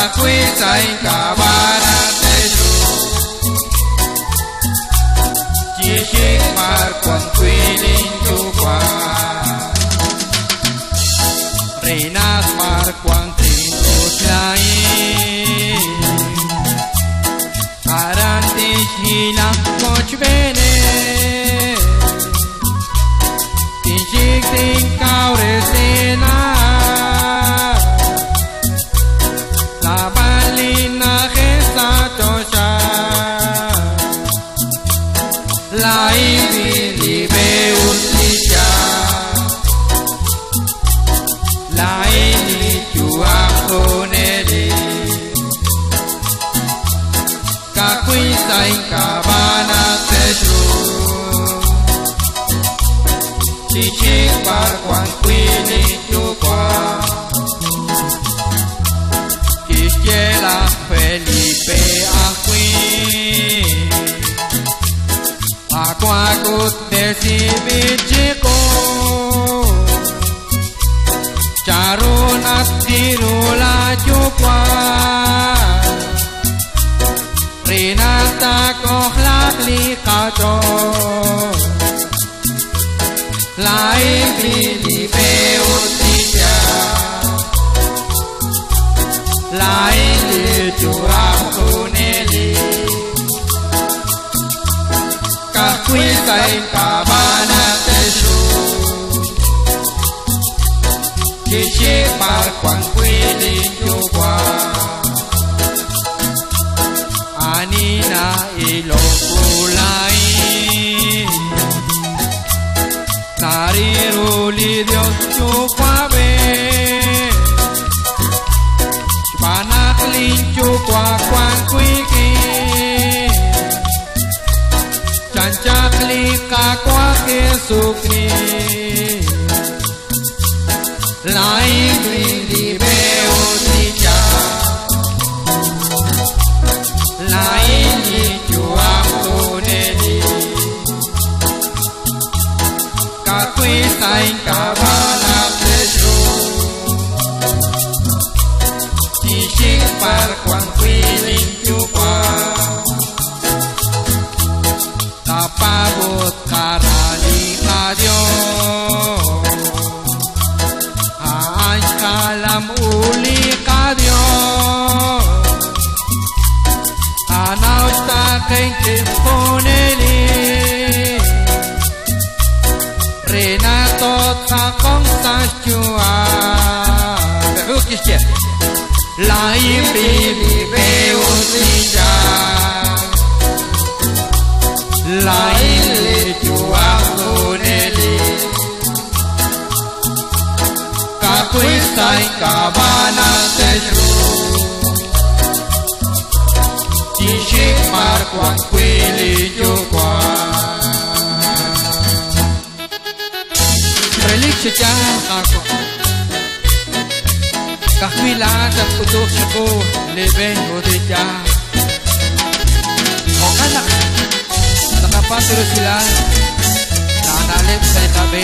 Kakwisa Kabana Teju Jishik Markwan Kwilin Jukwa Renas Markwan Tintus Lain Arantis Hilang Koch Bene Tijik Ting Kau Resena La Balina Gesta Tosha La Ibili Beutlisha La Ili Juakoneli Kakwisa Kabana Teju Chichik Barkwan Kwili Jukwa Kishela Felipe Aquin Aquakut Desibichiko Charunat Dirula Jukwa Rinata Kohlak Likato Lai Bili Beutija Lai Juakoneli Kakwisa Kabana Teju Kishik Markwan Kwilin Jukwa Anina Ilopulai Tariruli Dios Jukwabe Panaklin Jukwa Kwan Kwiki Chanchakli Kakwa Kesukni Lai Bili Beutija Lai Juakoneli Kakwisa Kabana Teju Jishik Barkwan Kwilin Jukwa Tapabut Karali Kadyo Aanj Kalam Uli Kadyo Anauj Takein Timponeli Renato Takong Sachua Beukishye La Ibili Beutija La Ili Juakoneli Kakwisa Kabana Teju Jishik Markwan Kwilin Jukwa Relik Shijah Kako Kakwila Takutuk Shako Leben Odija Okanak Nakapatiro sila Nanalip sa itabi